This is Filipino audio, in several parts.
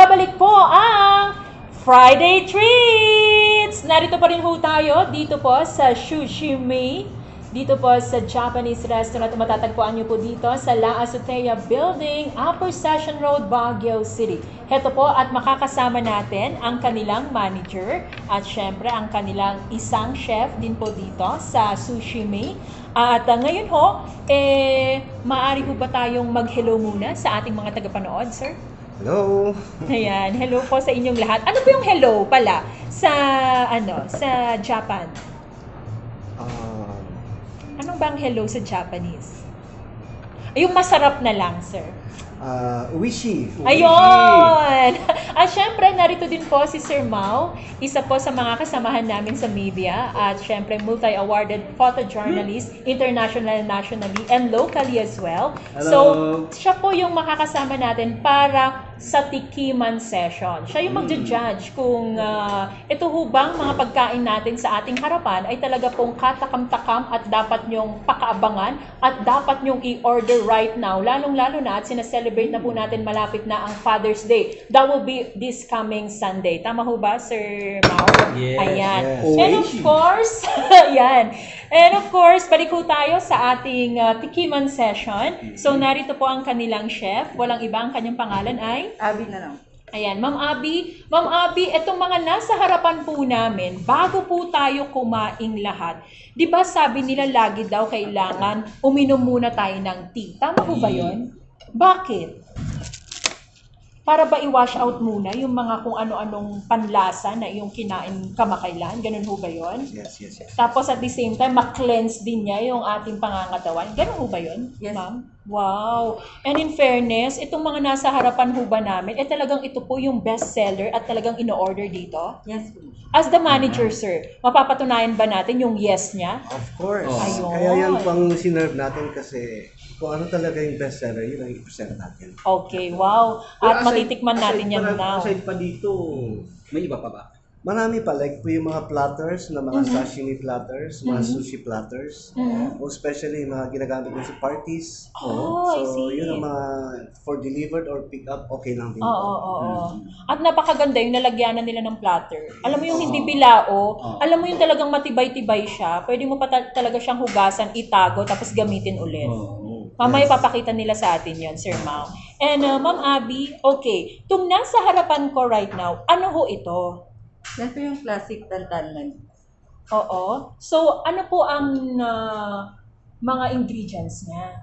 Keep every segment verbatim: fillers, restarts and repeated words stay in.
nagbabalik po ang Friday Treats! Narito pa rin po tayo dito po sa Zushi Me, dito po sa Japanese restaurant. Matatagpuan nyo po dito sa La Azotea Building, Upper Session Road, Baguio City. Heto po at makakasama natin ang kanilang manager at syempre ang kanilang isang chef din po dito sa Zushi Me. At uh, ngayon ho, eh, maaari po ba tayong mag-hello muna sa ating mga tagapanood, sir? Hello. Ayan, hello po sa inyong lahat. Ano po yung hello pala sa ano, sa Japan? Um, Anong bang hello sa Japanese? Ay, yung masarap na lang, sir. uh, Wishi. Ayun! At syempre, narito din po si Sir Mau, isa po sa mga kasamahan namin sa media at syempre multi-awarded photojournalist, international, nationally, and locally as well. Hello. So, siya po yung makakasama natin para sa tikiman session. Siya yung magja-judge kung uh, ito hubang mga pagkain natin sa ating harapan ay talaga pong katakam-takam at dapat nyong pakaabangan at dapat nyong i-order right now. Lalong-lalo na at sinaselebrate na po natin malapit na ang Father's Day. That will be this coming Sunday. Tama ho ba, Sir Mau? Yes. Ayan. Yes. And of course, ayan. And of course, balik ho tayo sa ating uh, tikiman session. So, narito po ang kanilang chef. Walang iba, ang kanyang pangalan ay? Abi na lang. Ayan, Ma'am Abby. Ma'am Abby, itong mga nasa harapan po namin, bago po tayo kumaing lahat, di ba sabi nila lagi daw kailangan uminom muna tayo ng tea? Tama po ba yun? Bakit? Para ba i-wash out muna yung mga kung ano-anong panlasa na yung kinain kamakailan? Ganun ho ba yun? Yes, yes, yes. Tapos at the same time, ma-cleanse din niya yung ating pangangatawan. Ganun ho ba yun, Yes. ma'am? Wow! And in fairness, itong mga nasa harapan ho ba namin, eh talagang ito po yung best seller at talagang ino-order dito? Yes, po. As the manager, sir, mapapatunayan ba natin yung yes niya? Of course. Oh. Ayun. Kaya yan pang sinerve natin kasi kung ano talaga yung bestseller, yun ang i-present natin. Okay, wow. At Pero aside- matitikman natin aside yan pa- now. Aside pa dito, may iba pa ba? Marami pa, like po yung mga platters, na mga Mhm. sashimi platters, mga Mhm. sushi platters, Mhm. o especially yung mga ginagamit mo sa parties. Oh, I so, see. yun ang mga for delivered or pick up, okay lang din. Oo, po. oo, oo. At napakaganda yung nalagyanan nila ng platter. Alam mo yung hindi bilao, Oo. alam mo yung talagang matibay-tibay siya. Pwede mo pa ta- talaga siyang hugasan, itago, tapos gamitin ulit. Oo. Mamaya papakita nila sa atin yon, Sir Mau. And uh, Ma'am Abby, okay, itong nasa harapan ko right now, ano ho ito? Yan po yung classic tantanan. Oo. So, ano po ang uh, mga ingredients niya?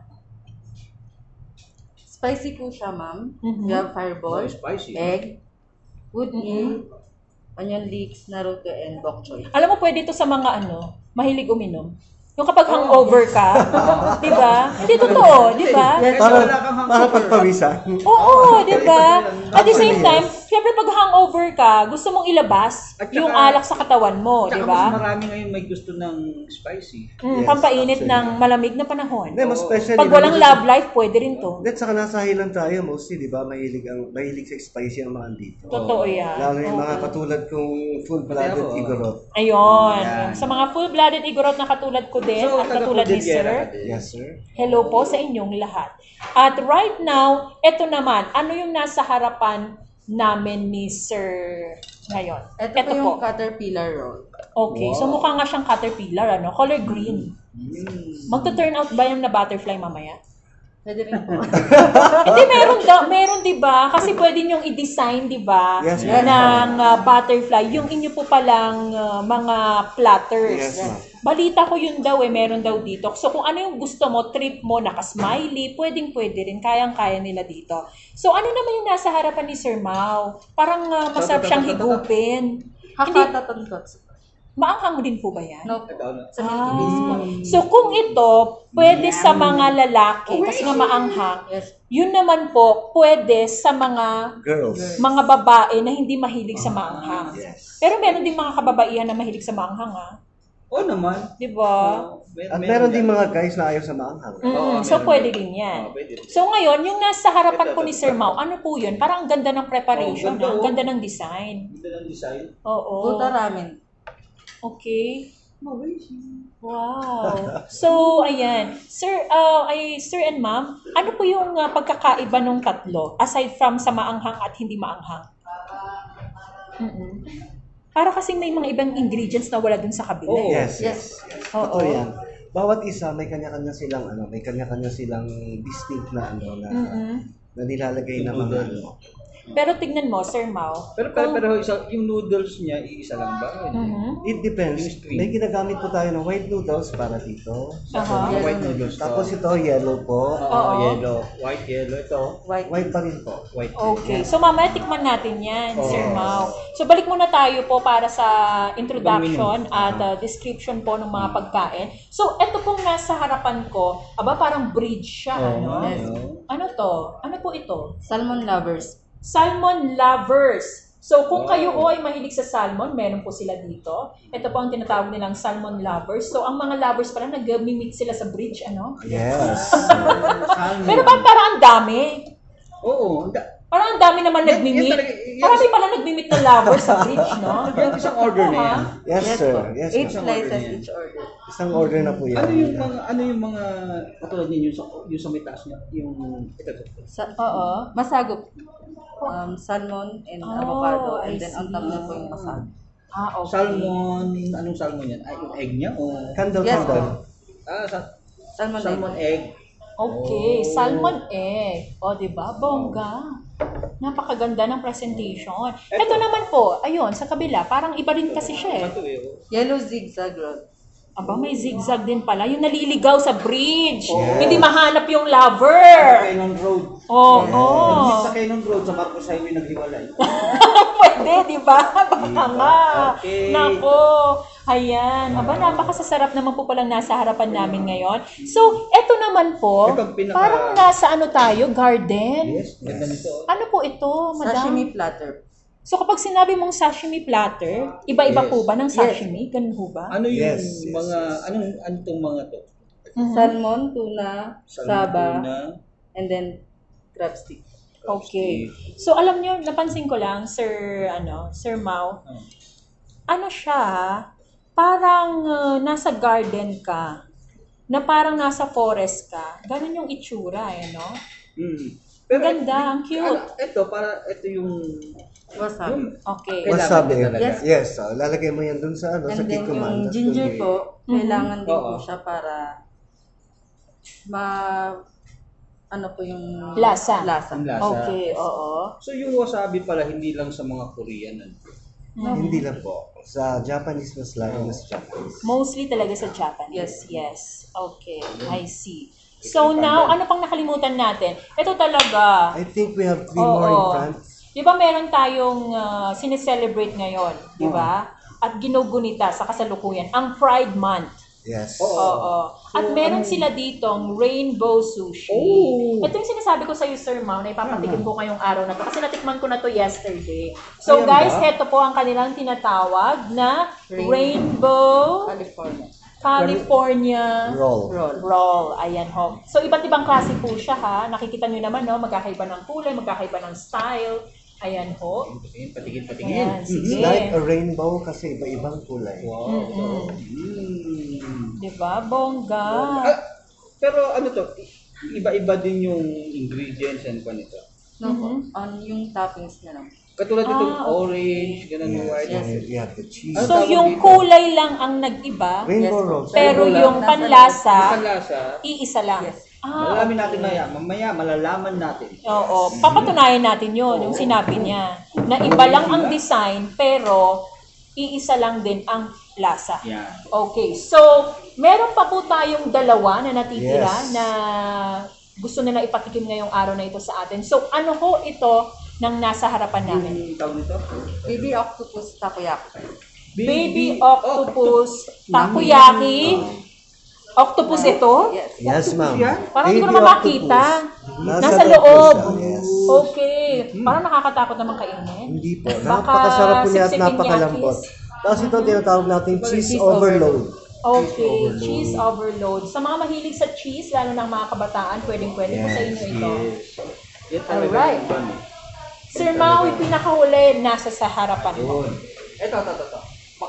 Spicy po siya, ma'am. Mhm. You have fireball, Oh, spicy. egg, wood Mhm. meal, onion leeks, naruto, and bok choy. Alam mo, pwede ito sa mga ano, mahilig uminom. Yung kapag hangover ka, di ba? Hindi totoo, di ba? Yes, Para, wala kang para hangover. pagpawisan. Oo, di ba? At the same Actually, time, yes. syempre pag hangover ka, gusto mong ilabas At saka- yung alak sa katawan mo, di Tsaka mas ba? marami ngayon may gusto ng spicy. Mm, Yes, pampainit actually. ng malamig na panahon. Hindi, mas especially. Pag walang love life, pwede rin to. Hindi, saka nasa highland tayo mostly, di ba? Mahilig, ang, mahilig sa spicy ang mga andito. Totoo yan. Lalo yung mga Oo. katulad kong full-blooded Pati ako. igorot. Ayun. Yan. Sa mga full-blooded igorot na katulad ko din, So, at katulad ni taga-Cordillera Sir, ka din. Yes, sir. hello po sa inyong lahat. At right now, eto naman, ano yung nasa harapan namin ni Sir ngayon? Ito, Eto po yung caterpillar roll. Okay, so Wow. mukha nga siyang caterpillar, ano? Color green. Mm. Magto-turn out ba yung na butterfly mamaya? Pwede rin po. Hindi, meron daw, meron 'di ba? Kasi pwede niyo i-design, 'di ba? Yes, ng ma'am. uh, butterfly, yung inyo po palang uh, mga platters. Yes, ma'am. Balita ko yun daw eh, meron daw dito. So kung ano yung gusto mo, trip mo, naka-smiley, pwedeng pwede rin, kayang-kaya nila dito. So ano naman yung nasa harapan ni Sir Mau? Parang uh, masarap siyang higupin. Hindi, Hakatatantot. maanghang din po ba yan? No po. Ito, ano? Sa milky base po. Ah, so kung ito, pwede sa mga lalaki, kasi nga maanghang, Yes. yun naman po, pwede sa mga Girls. mga babae na hindi mahilig sa maanghang. Yes. Pero meron din mga kababaihan na mahilig sa maanghang, ha? Oo naman. Di ba? Oo, mer- At meron din dyan. mga guys na ayaw sa maanghang. Mm, Oo, so meron pwede din. din yan. Oo, pwede rin. So ngayon, yung nasa harapan Ito, ko ito, ni ito. Sir Mau, ano po yun? Parang ang ganda ng preparation, Oh, ganda, ha? Ang oh. ganda ng design. Ganda ng design. Oo. Gota ramen. Okay. Wow. So, ayan. Sir, uh, ay, sir and ma'am, ano po yung uh, pagkakaiba ng tatlo aside from sa maanghang at hindi maanghang? Mm-mm. Para kasing may mga ibang ingredients na wala dun sa kabila. Oo. eh. Yes, yes, yes. Oo. Totoo yan. Bawat isa may kanya-kanya silang ano, may kanya-kanya silang distinct na ano na, Mm-mm. na nilalagay na mga ano. Pero tignan mo, Sir Mau. Pero pero, pero isa, yung noodles niya, iisa lang ba? Mhm. It depends. Yung string. May ginagamit po tayo ng white noodles para dito. Aha. Yung white noodles to. Tapos ito yellow po. Oo, Oo. yellow. White, yellow. Ito, White. White pa rin po. white. Okay. So, mamaya tikman natin yan, Oo. Sir Mau. So, balik muna tayo po para sa introduction Ibang at uh, description po ng mga pagkain. So, eto pong nasa harapan ko, aba parang bridge siya, Oo, ano? nga, Yes. no? Ano to? Ano po ito? Salmon lovers. Salmon lovers. So, kung Wow. kayo po ay mahilig sa salmon, meron po sila dito. Ito po ang tinatawag nilang salmon lovers. So, ang mga lovers pala, nag-meet sila sa bridge, ano? Yes. Salmon. Pero ba parang ang dami? Oo. ang da- Parang ang dami naman Yan- yan nag-meet. talaga, yan- Marami pala nag-meet na lovers sa bridge, no? Yung isang order na yan. Yes, sir. po. Yes, Eight ma'am. Isang order slices yan. each order. Isang order na po yan. Ano yung mga ano yung mga katulad niyo yung sa yung sa may taas niya, yung ito, ito. Sa, Oo. masagop. Um, salmon and Oh, avocado. I And then on top see. na po yung masagop. Ah, okay. Salmon, anong salmon yan? Ay, yung egg niya o Candle Yes, candle. ah sa, Salmon, salmon egg. egg. Okay, Oh. salmon egg. O, di ba? Bongga. Napakaganda ng presentation. Ito naman po, ayun, sa kabila, parang iba rin kasi siya eh. Ito eh. oh. Yellow zigzag rod. Aba, may zigzag din pala. Yung naliligaw sa bridge. Yes. Hindi mahanap yung Sa lover. Cannon Road. Oo. Yes. Oh, Sa Cannon Road, sa Marcos Highway naghiwalay. Pwede, di ba? Baka nga. Okay. Nako. Ayan. Aba, napakasasarap naman po palang nasa harapan namin ngayon. So, eto naman po, Ito ang pinaka- parang nasa ano tayo, garden. Yes, ganda nito. Ano po ito, madam? Sashimi platter. So, kapag sinabi mong sashimi platter, iba-iba Yes. po ba ng Yes. sashimi? Ganun po ba? Ano yung Yes, yes, mga yes. anong ano tong mga to? Mhm. Salmon, tuna, Salmon, saba, tuna, and then crab stick. Okay. So, alam nyo, napansin ko lang, Sir, ano, Sir Mau, Oh. ano siya, parang uh, nasa garden ka, na parang nasa forest ka. Ganun yung itsura, eh, no? Mm. Ang ganda, ang cute. Ano, ito para ito yung Wasabi. yung Okay. Kailangan Wasabi. na talaga. Yes. Yes, oh, lalagay mo yan dun sa ano, sa And then kikuman. yung tas ginger dun- po, Mhm. kailangan din po Oo. siya para ma ano po yung Lasa. lasa. ang lasa. Okay, oo. So yung wasabi pala hindi lang sa mga Korean. ano? Hindi lang po. Sa Japanese mas lalo mas Japanese. Mostly talaga sa Japanese. Yes. Yes. Okay, I see. So now, ano pang nakalimutan natin? Ito talaga. I think we have three Oo. more in front. Di ba meron tayong uh, sineselebrate ngayon, di ba? At ginugunita sa kasalukuyan, ang Pride Month. Yes. Oo. Oo. At So, meron ano- sila ditong rainbow sushi. Oh! Ito yung sinasabi ko sa iyo, Sir Mau, na ipapatikim ko ngayong araw na to kasi natikman ko na to yesterday. So Ayan guys, ba? heto po ang kanilang tinatawag na Rainbow. Rainbow California. California Roll. Roll. Roll. Ayan ho. So iba't ibang klase po siya ha. Nakikita nyo naman no, magkakaiba ng kulay, magkakaiba ng style. Ayan ho. Patingin, patingin, Ayan, patingin. sige. It's like a rainbow kasi iba-ibang kulay. Wow. Mm-mm. Mm. Diba? Bongga. Ah, pero ano to? Iba-iba din yung ingredients and pa nito. No po, Mhm. on yung toppings na lang. Katulad nitong Ah, okay. orange, ganun yung white. Yes. And you have the cheese. Ano So tawag yung dito? kulay lang ang nag-iba, Rainbow Yes, rolls. pero Rainbow lang. yung Nasa panlasa, Yung lasa, iisa lang. Yes. Ah, malalaman okay. natin maya. Mamaya, malalaman natin. Oo, papatunayan natin yun, yung sinabi niya. Na iba lang ang design, pero iisa lang din ang lasa. Yan. Okay, so meron pa po tayong dalawa na natitira Yes. na gusto nila ipatikim ngayong araw na ito sa atin. So ano ho ito ng nasa harapan namin? Yung tawag nito? Baby octopus takoyaki. Baby octopus takoyaki. Octopus ito? Yes. Yes, ma'am. yan? Parang hindi ko Baby naman makita. octopus. Nasa loob. siya, Yes. Okay. Parang nakakatakot naman kainin. Hindi po. Baka Napakasarap po niya at sipsipin napakalambot. yakis. Tapos ito ang tinatawag natin cheese Cheese overload. Okay, overload. cheese overload. Sa mga mahilig sa cheese, lalo ng mga kabataan, pwedeng-pwede po sa inyo ito. Yes. Yan talaga Alright. yung fun eh. Sir Mau, yung pinakahuli, nasa sa harapan mo. Yun. Ito, ito, ito, ito. Baka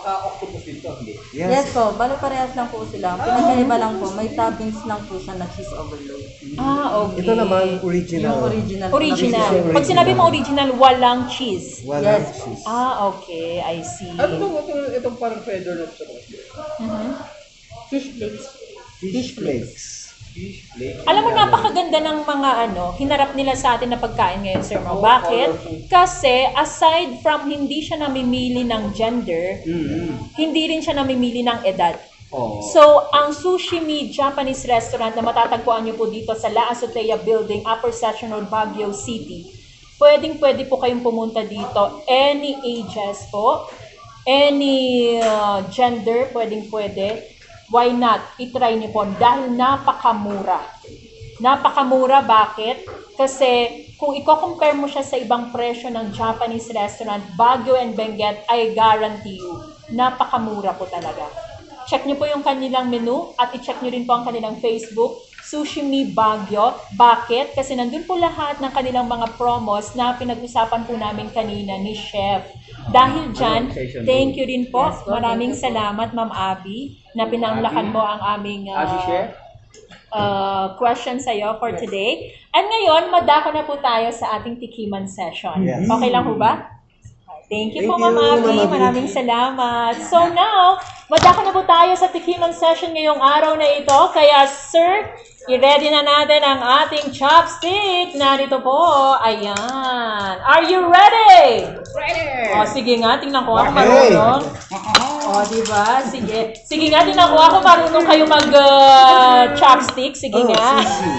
magkaka-octopus dito, hindi? Yes, po, bali parehas lang po sila. Pinagkaiba lang po, may toppings lang po siya na cheese overload. Ah, okay. Ito naman, original. Yung original. Original. Original. Pag sinabi mo original, walang cheese. Walang Yes. cheese. Ah, okay. I see. Ano itong, itong, itong parang feather na ito? Mhm. Fish plates. Fish flakes. Fish plate. Alam mo, napakaganda ng mga ano, hinarap nila sa atin na pagkain ngayon, Sir Mo. Bakit? Kasi aside from hindi siya namimili ng gender, Mm-hmm. hindi rin siya namimili ng edad. Oh. So, ang Zushi Me Japanese restaurant na matatagpuan niyo po dito sa La Azotea Building, Upper Section Road, Baguio City, pwedeng pwede po kayong pumunta dito. Any ages po, any uh, gender, pwedeng pwede. Why not? I-try niyo po dahil napakamura. Napakamura, bakit? Kasi kung i-compare mo siya sa ibang presyo ng Japanese restaurant, Baguio and Benguet, I guarantee you, napakamura po talaga. Check niyo po yung kanilang menu at i-check niyo rin po ang kanilang Facebook, Zushi Me Baguio. Bakit? Kasi nandun po lahat ng kanilang mga promos na pinag-usapan po namin kanina ni Chef. Dahil dyan, thank you rin po. Maraming salamat, Ma'am Abby, na pinanglakan mo ang aming uh, Abby, Chef? uh, question sa'yo for today. At ngayon, madako na po tayo sa ating tikiman session. Yes. Okay lang po ba? Thank you Thank po, you, Ma'am Abby. Ma'am Abby. Maraming salamat. So now, madako na po tayo sa tikiman session ngayong araw na ito. Kaya, sir, i-ready na natin ang ating chopstick. Narito po. Ayan. Are you ready? Ready! O, sige nga. Tingnan ko ako Okay. marunong. O, diba? Sige. Sige nga. Tingnan ko ako marunong kayo mag-chopstick. Sige Oh, nga. sushi.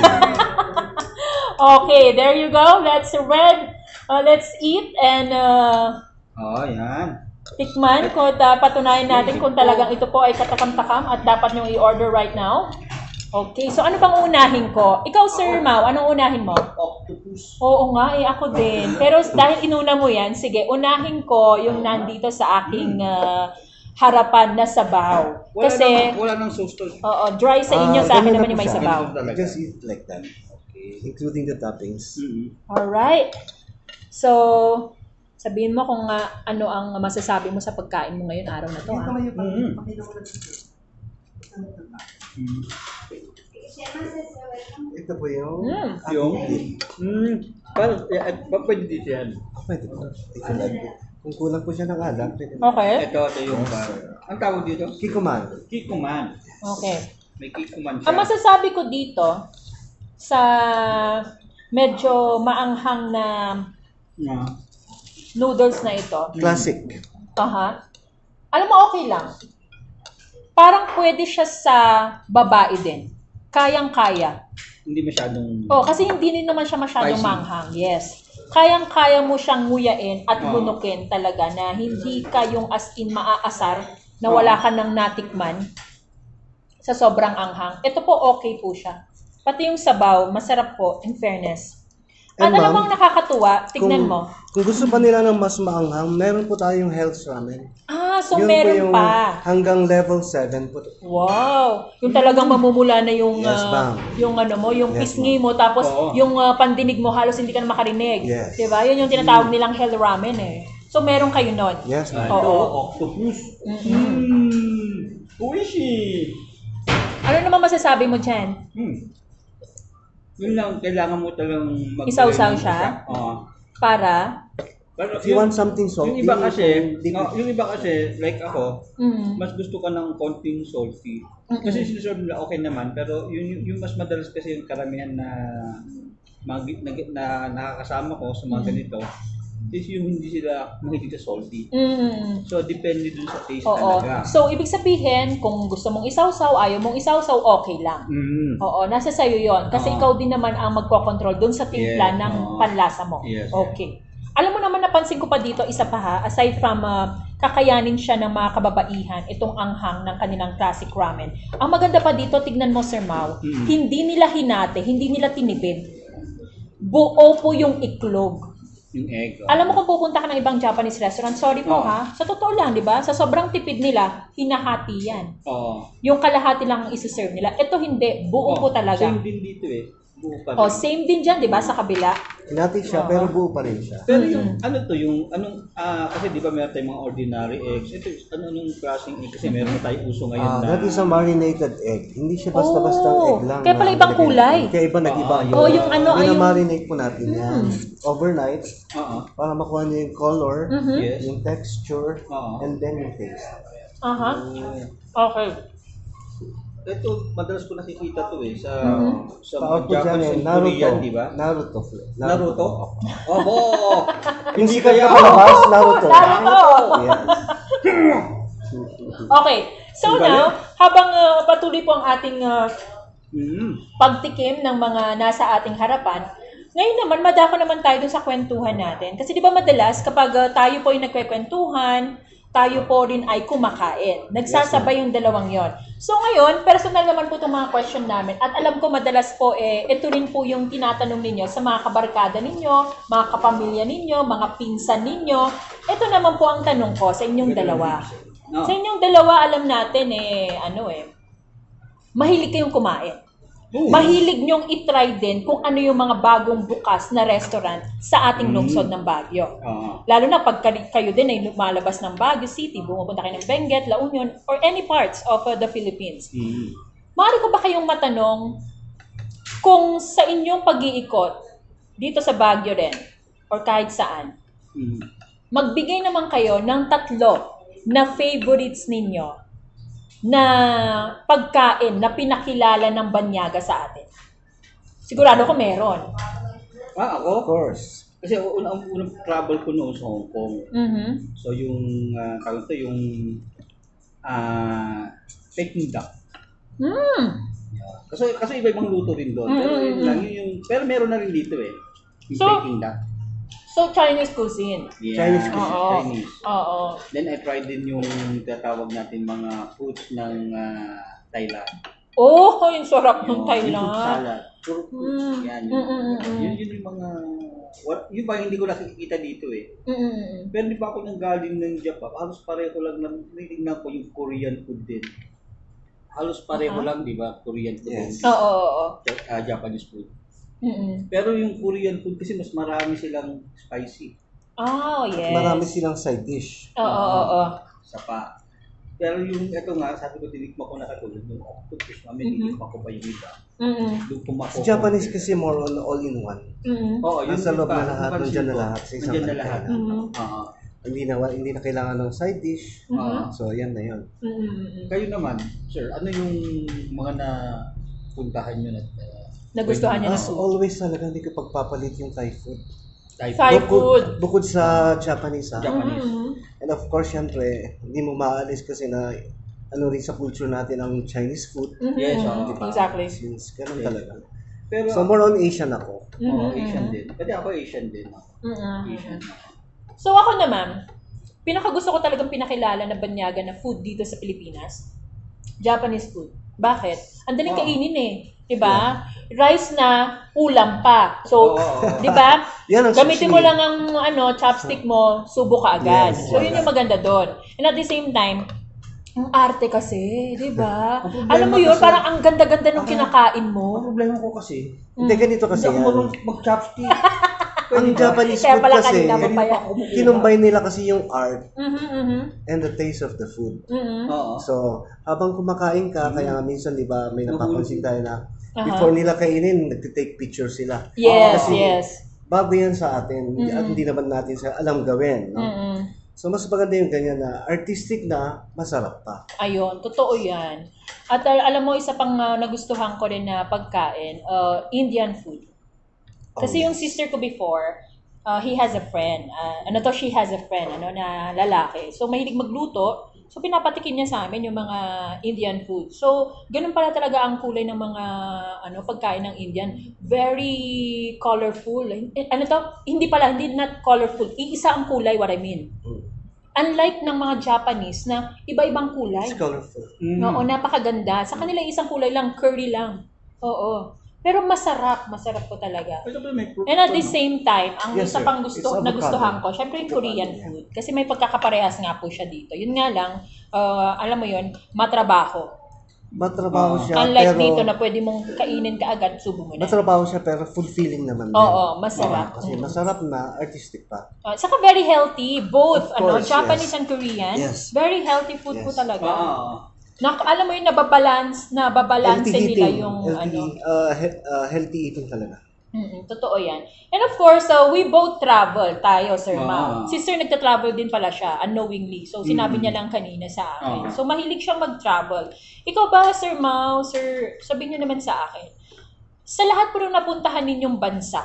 Okay, there you go. Let's read. Uh, let's eat and uh, Oh, yan. tikman kung uh, patunayan natin kung talagang ito po ay katakam-takam at dapat nyo i-order right now. Okay, so ano bang unahin ko? Ikaw, Sir Mau, anong unahin mo? Octopus. Oo nga, eh, ako din. Pero dahil inuna mo yan, sige, unahin ko yung nandito sa aking uh, harapan na sabaw. Wala Kasi, nang, wala nang sauce to. oo, dry sa inyo, Ah, sa akin ganun na naman po yung may siya. sabaw. Ganun talaga. Just eat like that. Okay. Including the toppings. Mm-hmm. Alright. So, sabihin mo kung uh, ano ang masasabi mo sa pagkain mo ngayon araw na to. Ah. Mm-hmm. Ito po yung... Mm. Yung? Mm. Parang, eh, eh, pa- pwede dito yan. Pwede po. Ito lang. Kung kulang po siya ng alam, pwede po. Okay. Ito, ito yung parang. Ang tawag dito? Kikuman. Kikuman. Okay. May kikuman siya. Ang masasabi ko dito sa medyo maanghang na Yeah. noodles na ito. Classic. Aha. Alam mo, okay lang. Parang pwede siya sa babae din. Kayang-kaya. Hindi masyadong... Oh, kasi hindi din naman siya masyadong Spicy. manghang. Yes. Kayang-kaya mo siyang nguyain at Oh. lunukin talaga na hindi ka yung as in maaasar na wala ka ng natikman sa sobrang anghang. Ito po okay po siya. Pati yung sabaw, masarap po, in fairness. At And alam mo ma'am, ang nakakatuwa, tignan kung, mo. Kung gusto pa nila ng mas maanghang, meron po tayong health ramen. Ah, so Yun po meron yung pa. hanggang level seven po. Wow! Yung talagang mamumula na yung Yes, ah, ma'am. yung ano mo, yung Yes, pisngi mo tapos Oo. yung ah, pandinig mo halos hindi ka na makarinig. Yes. 'Di ba? Yun yung tinatawag nilang hell ramen eh. So meron kayo nun. Yes, ma'am. Oo. Ito, octopus. Mm. Uishi. Ano naman masasabi mo diyan? Hmm. Yun lang, kailangan mo talagang mag- Isawsaw siya? Oo. Para Pero If you want something salty, yung iba kasi, di- no, yung iba kasi, like ako, mm, mas gusto ka ng konting salty. Mm-mm. Kasi sinasabi nila okay naman, pero yung, yung, yung mas madalas kasi yung karamihan na, mag, na, na nakakasama ko sa mga ganito, is yung hindi sila mahilig sa salty. mm, So, depende dun sa taste oo. talaga. So ibig sabihin kung gusto mong isawsaw, ayaw mong isawsaw, okay lang. Mm. Oo, nasa sayo 'yon kasi Oo. ikaw din naman ang magko-control dun sa timpla Yes, ng oo. panlasa mo. Yes, Okay. Alam mo naman, napansin ko pa dito, isa pa ha, aside from uh, kakayanin siya ng mga kababaihan, itong anghang ng kanilang classic ramen. Ang maganda pa dito, tignan mo Sir Mau, Mm. hindi nila hinate, hindi nila tinipid. Buo po yung iklog. Yung egg. oh. Alam mo kung pupunta ka ng ibang Japanese restaurant, sorry po Oo. ha, sa totoo lang, di ba? Sa sobrang tipid nila, hinahati yan. Oo. Yung kalahati lang ang isi-serve nila. Ito hindi, buo Oo. po talaga. Same din dito eh. buo pa rin. O, same din dyan, di ba, sa kabila? Hinati siya, Oo. pero buo pa rin siya. Pero yung ano to, yung anong, ah, kasi di ba meron tayong mga ordinary eggs, ito, ano anong klaseng egg, kasi meron na tayong uso ngayon Ah, na, that is a marinated egg. Hindi siya basta-basta Oh, egg lang. kaya pala na ibang nilagay kulay. natin. Kaya iba nag-iba Ah, yun. Oh, yung ano, ay, yung... Minamarinate po natin yan. Overnight, oo, para makuha niyo yung color, Mhm. yes, yung texture, Oo. and then yung taste. Aha. Okay. ito, madalas ko nakikita to eh, sa, Mhm. sa Tawag mga po dyan Japanese eh, and Naruto. Korean, di ba? Naruto. Naruto? Opo! Yung sikat na palabas, Naruto. Naruto! Yes. Okay. So Ang now, habang uh, patuloy po ang ating uh, Mm. pagtikim ng mga nasa ating harapan, ngayon naman, madako naman tayo dun sa kwentuhan natin. Kasi di ba madalas, kapag uh, tayo po ay nagkwekwentuhan, tayo po rin ay kumakain. Nagsasabay yung dalawang yon. So ngayon, personal naman po itong mga question namin. At alam ko madalas po, eh, ito rin po yung tinatanong ninyo sa mga kabarkada ninyo, mga kapamilya ninyo, mga pinsan ninyo. Ito naman po ang tanong ko sa inyong dalawa. No. Sa inyong dalawa, alam natin eh, ano eh, mahilig kayong kumain. Oo. Mahilig nyong itry din kung ano yung mga bagong bukas na restaurant sa ating lungsod ng Baguio. Oo. Lalo na pag kayo kayo din ay lumalabas ng Baguio City, bumupunta kayo ng Benguet, La Union, or any parts of uh, the Philippines. Mm. Maaari ko ba kayong matanong kung sa inyong pag-iikot dito sa Baguio rin, or kahit saan, Mm. magbigay naman kayo ng tatlo na favorites ninyo na pagkain na pinakilala ng banyaga sa atin. Sigurado ko meron. Ah, Of ako? course. Kasi unang unang travel ko noon sa Hong Kong. Mhm. So yung uh, tawag to yung ah Peking duck. Mm. Kasi kasi iba-ibang luto rin doon. Pero Mm, yun mm, lang yun yung pero meron na rin dito eh. Yung So- Peking duck. So, Chinese cuisine. Yeah, Chinese Oo. Chinese. Oo. Then I tried din yung tatawag natin mga foods ng ah, Thailand. Oh, yung sarap ng Yung Thailand. fruit salad. Puro fruits. Mm. Yan. Mm, mm, mm, mm. Yun, yun yung mga what, yun ba hindi ko nakikita dito eh. Mm-mm. Pero di ba ako nang galing ng Japan, halos pareho lang na narinig ko yung Korean food din. Halos pareho Uh-huh. lang, di ba? Korean food Yes. and Oo, oo, oo. uh, Japanese food. Mm-mm. Pero yung Korean food kasi mas marami silang spicy. Oh, yes. Marami silang side dish. Oo, oo, oo. Sa pa. Pero yung ito nga, sabi ko tinikma ko na katulad yung octopus, mami, Mhm. tinikma ko pa yung iba. Mm-mm. Yung pumako. Sa Japanese kasi more on all-in-one. Mm-mm. Oo, yun Nasa din loob pa, na lahat, napansin nandyan na ko. lahat sa isang Nandyan na kanya. lahat. Mhm. Oo. Hindi na hindi na kailangan ng side dish. Mhm. So, yan na yun. Mm-mm. Kayo naman, sir, ano yung mga na puntahan nyo na uh, Nagustuhan niya na As food. always talaga, hindi ko pagpapalit yung Thai food. Thai Thai food? food. Bukod sa Japanese, ha? Japanese. Mhm. And of course, syempre, hindi mo maalis kasi na ano rin sa culture natin ang Chinese food. Mhm. Yes, oo. Diba? Exactly. Since ganun Yes. talaga. Pero, So, more on Asian ako. oo, Mhm. Asian din. Pati ako Asian din. Ako. Mhm. Asian. So ako naman, pinakagusto ko talagang pinakilala na banyaga na food dito sa Pilipinas, Japanese food. Bakit? Ang daling Wow. kainin eh. Diba? Rice na, ulam pa. So, Oo, oo. di ba? Yan ang Gamitin sushi. mo lang ang ano, chopstick mo, subo ka agad. Yes, So, yun yung maganda doon. And at the same time, ang arte kasi, di ba? Ang problema Alam mo yun, kasi- parang ang ganda-ganda ng kinakain Ang mo. problema ko kasi, Hindi, ganito kasi hindi ako yan. marunong mag-chopstick. Ang Japanese Kaya food pala kasi, kanina pa pa yan. kinumbine nila kasi yung art Mhm, mhm. and the taste of the food. Mhm. Oo. So, habang kumakain ka, kaya nga minsan, di ba, may napapansin tayo na Aha. before nila kainin, nagtitake picture sila. Yes, Kasi yes. bago yan sa atin, at hindi naman natin sa alam gawin. No? Mhm. So, mas maganda yung ganyan na artistic na masarap pa. Ayun, totoo yan. At al- alam mo, isa pang uh, nagustuhan ko rin na pagkain, uh, Indian food. Kasi Oh, yung yes. sister ko before, uh, he has a friend. Uh, ano to, she has a friend, ano, na lalaki. So, mahilig magluto. So, pinapatikin niya sa amin yung mga Indian food. So, ganun pala talaga ang kulay ng mga ano pagkain ng Indian. Very colorful. Eh, Ano to? Hindi pala, hindi not colorful. Iisa ang kulay, what I mean. Mm. Unlike ng mga Japanese na iba-ibang kulay. It's colorful. Mm. Oo, napakaganda. Sa kanila isang kulay lang, curry lang. Oo. Pero masarap, masarap po talaga. Ito ba may fruit And at pa, the no? same time, ang Yes, isa sir. pang It's gusto, avocado. nagustuhan ko, syempre yung Korean Avocado, food. Kasi may pagkakaparehas nga po siya dito. Yun nga lang, uh, alam mo yun, matrabaho. matrabaho Oo. siya, Unlike pero dito na pwede mong kainin kaagad, subo mo na. matrabaho siya pero fulfilling naman din. Oo, masarap. Oo, kasi masarap na, artistic pa. Uh, saka very healthy, both Of ano course, Japanese yes. and Korean. Yes. Very healthy food po Yes. talaga. Oo. Na, alam mo yung nababalance, nababalanse Healthy nila eating. yung Healthy, ano. uh, he- uh, healthy eating talaga. Mm, totoo yan. And of course, uh, we both travel tayo, Sir Mau. Ah. Si Sir nagta-travel din pala siya, unknowingly. So, sinabi Mm. niya lang kanina sa akin. Ah. So, mahilig siyang mag-travel. Ikaw ba, Sir Mau, Sir, sabihin niyo naman sa akin, sa lahat po ng napuntahan ninyong bansa,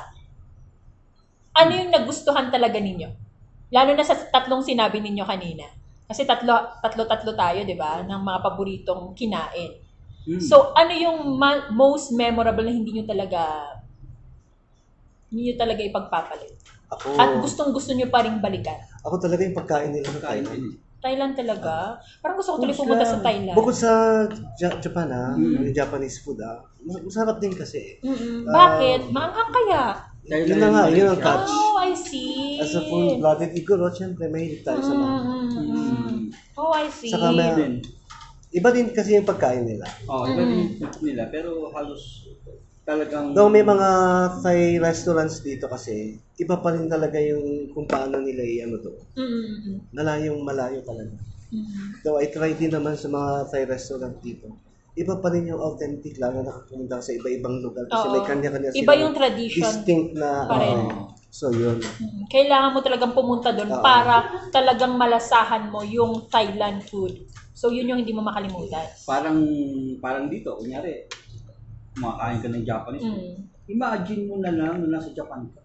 ano yung nagustuhan talaga ninyo? Lalo na sa tatlong sinabi ninyo kanina. Kasi tatlo, tatlo-tatlo tayo, di ba? Ng mga paboritong kinain. Mm. So, ano yung ma- most memorable na hindi nyo talaga hindi nyo talaga ipagpapalit? Ako, At gustong-gusto nyo pa rin balikan? ako talaga yung pagkain nila sa Kain Thailand. din. Thailand talaga? Parang gusto ko tuloy Foods pumunta lang. sa Thailand. Bukod sa Ja- Japan ah, Mm. yung Japanese food ah, mas- masarap din kasi. Mm-mm. Ah, Bakit? Maanghang kaya? Yun na nga, yun ang catch. Oh, I see. As a full-blooded Igorot, syempre mahilig tayo sa mga. Mm-mm. Oh, I see. Saka may, Din. iba din kasi yung pagkain nila. Oh, iba din yung food nila, pero halos talagang... Though may mga Thai restaurants dito kasi, iba pa rin talaga yung kung paano nila i-ano to. Mm-mm. Malayong malayo talaga. Mm-mm. Though I tried din naman sa mga Thai restaurant dito. Iba pa rin yung authentic, lalo na pumunta sa iba-ibang lugar kasi Oo. may kanya-kanya Iba silang yung tradition distinct na pa rin. oo. So yun. Mm, kailangan mo talagang pumunta doon Oo. para talagang malasahan mo yung Thailand food. So, yun yung hindi mo makalimutan. Parang, parang dito, kunyari, kumakain ka ng Japanese food. Mm. Imagine mo na lang na nasa Japan ka.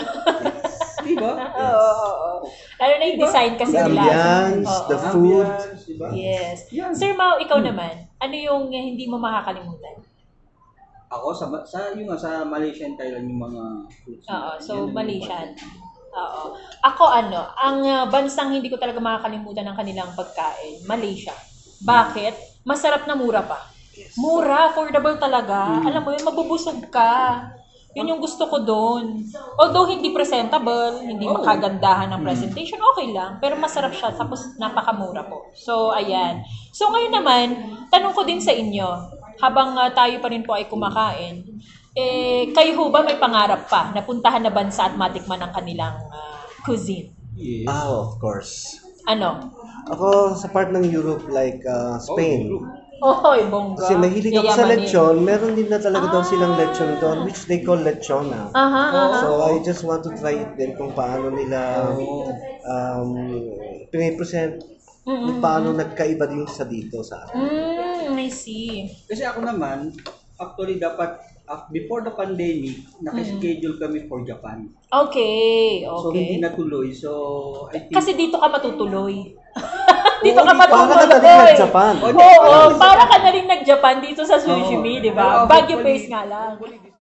Diba? Oo, oo, oo. Lalo na yung design kasi The nila. ambience, Oo. the food. Ambience, diba? Yes. Yan. Sir Mau, ikaw naman, ano yung eh, hindi mo makakalimutan? Ako, sa, sa, yung nga, sa Malaysia and Thailand, yung mga foods. Oo, so Yan ang Malaysian. important. Oo. Ako ano, ang uh, bansang hindi ko talaga makakalimutan ng kanilang pagkain, Malaysia. Bakit? Masarap na mura pa. Mura, affordable talaga. Mm. Alam mo yun, mabubusog ka. Yun yung gusto ko doon. Although hindi presentable, hindi Oo. makagandahan ng Mm. presentation, okay lang. Pero masarap siya, tapos napakamura po. So, ayan. So, ngayon naman, tanong ko din sa inyo, habang uh, tayo pa rin po ay kumakain, eh, kayo ho ba may pangarap pa na puntahan na bansa at matikman ang kanilang uh, cuisine? Yes. Ah, of course. Ano? Ako sa part ng Europe like uh, Spain. Oh, Oy, bongga. Kasi mahilig ako sa Yayamanin. lechon. Meron din na talaga daw silang Ah. lechon doon, which they call lechona. Aha, aha. So I just want to try it din kung paano nila um, pinipresent, kung paano nagkaiba din sa dito sa atin. Mm, I see. Kasi ako naman, actually dapat, uh, before the pandemic, nakaschedule kami for Japan. Okay, So hindi okay. natuloy. So I think... Kasi dito ka matutuloy. dito Oo, ka Para ka na din matutuloy. nag-Japan. Oo, para ka na rin nag-Japan dito sa Zushi Me, di ba? Pero Baguio hopefully- base nga lang. hopefully